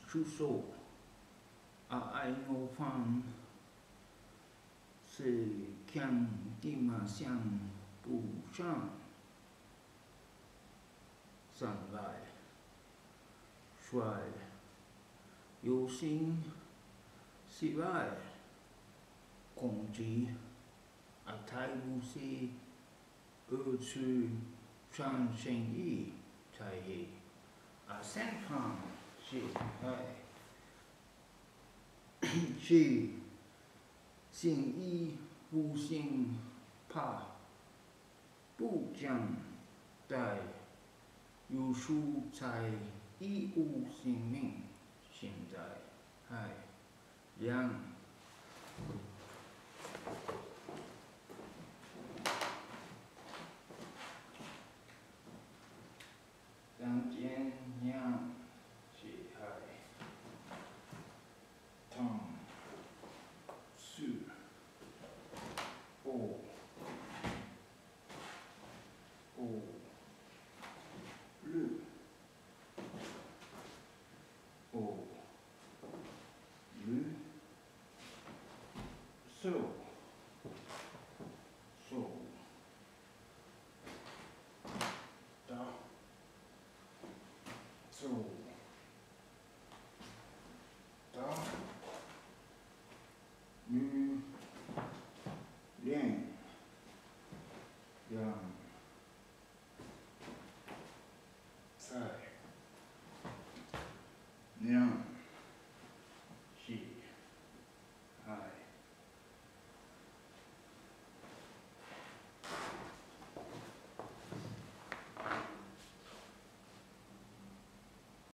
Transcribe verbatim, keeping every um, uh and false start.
出手，啊爱我方是强地马相不上，上来，帅，有心，失败，攻击，啊太不是，二次上生意才是，啊三方是爱。是心意无心怕，不将待有书才一无性命，现在还两两件两是还汤四五五六五六十十八十八女两两三两。